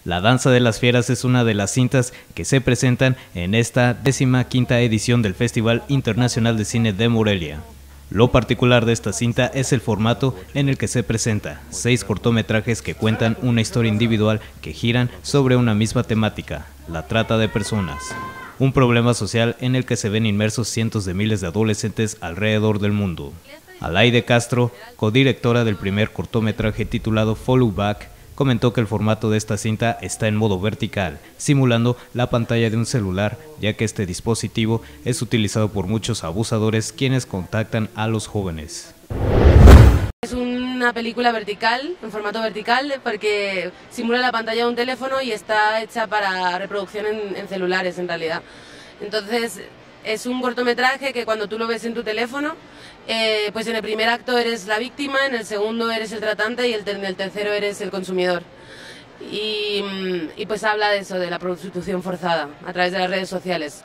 La Danza de las Fieras es una de las cintas que se presentan en esta 15ª edición del Festival Internacional de Cine de Morelia. Lo particular de esta cinta es el formato en el que se presenta 6 cortometrajes que cuentan una historia individual que giran sobre una misma temática, la trata de personas. Un problema social en el que se ven inmersos cientos de miles de adolescentes alrededor del mundo. Alaide Castro, codirectora del primer cortometraje titulado Follow Back, comentó que el formato de esta cinta está en modo vertical, simulando la pantalla de un celular, ya que este dispositivo es utilizado por muchos abusadores quienes contactan a los jóvenes. Es una película vertical, en formato vertical, porque simula la pantalla de un teléfono y está hecha para reproducción en celulares en realidad. Entonces es un cortometraje que cuando tú lo ves en tu teléfono, pues en el primer acto eres la víctima, en el segundo eres el tratante y en el tercero eres el consumidor. Y pues habla de eso, de la prostitución forzada a través de las redes sociales.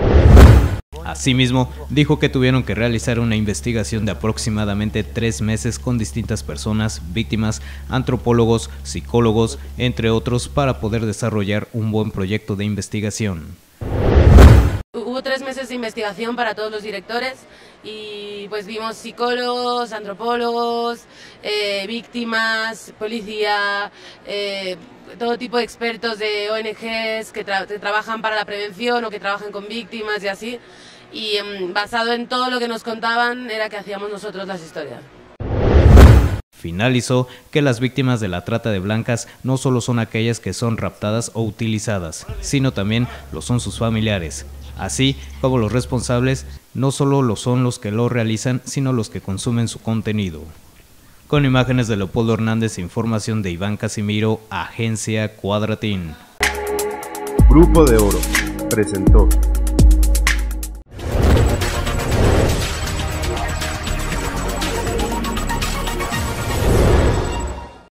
Asimismo, dijo que tuvieron que realizar una investigación de aproximadamente 3 meses con distintas personas, víctimas, antropólogos, psicólogos, entre otros, para poder desarrollar un buen proyecto de investigación. Hubo 3 meses de investigación para todos los directores y pues vimos psicólogos, antropólogos, víctimas, policía, todo tipo de expertos de ONGs que trabajan para la prevención o que trabajan con víctimas y así. Y basado en todo lo que nos contaban era que hacíamos nosotros las historias. Finalizó que las víctimas de la trata de blancas no solo son aquellas que son raptadas o utilizadas, sino también lo son sus familiares. Así como los responsables no solo lo son los que lo realizan, sino los que consumen su contenido. Con imágenes de Leopoldo Hernández, información de Iván Casimiro, Agencia Cuadratín. Grupo de Oro presentó